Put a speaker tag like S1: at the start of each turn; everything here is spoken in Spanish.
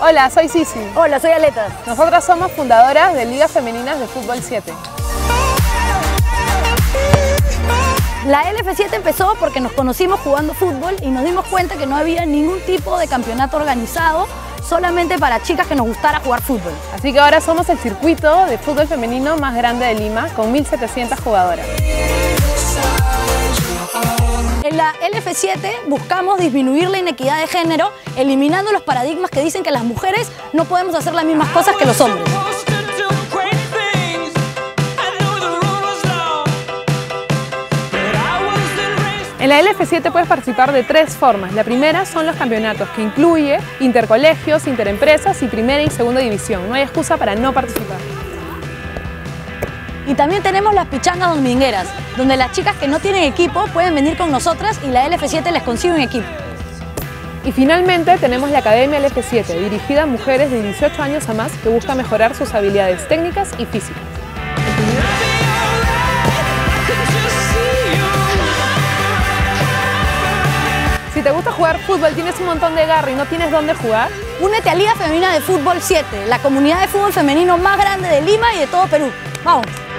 S1: Hola, soy Sisi.
S2: Hola, soy Aletas.
S1: Nosotras somos fundadoras de Ligas Femeninas de Fútbol 7.
S2: La LF7 empezó porque nos conocimos jugando fútbol y nos dimos cuenta que no había ningún tipo de campeonato organizado solamente para chicas que nos gustara jugar fútbol.
S1: Así que ahora somos el circuito de fútbol femenino más grande de Lima, con 1.700 jugadoras.
S2: En la LF7 buscamos disminuir la inequidad de género, eliminando los paradigmas que dicen que las mujeres no podemos hacer las mismas cosas que los hombres.
S1: En la LF7 puedes participar de 3 formas. La primera son los campeonatos, que incluye intercolegios, interempresas y primera y segunda división. No hay excusa para no participar.
S2: Y también tenemos las pichangas domingueras, donde las chicas que no tienen equipo pueden venir con nosotras y la LF7 les consigue un equipo.
S1: Y finalmente tenemos la Academia LF7, dirigida a mujeres de 18 años a más que busca mejorar sus habilidades técnicas y físicas. Si te gusta jugar fútbol, tienes un montón de garra y no tienes dónde jugar,
S2: Únete a Liga Femenina de Fútbol 7, la comunidad de fútbol femenino más grande de Lima y de todo Perú. ¡Vamos!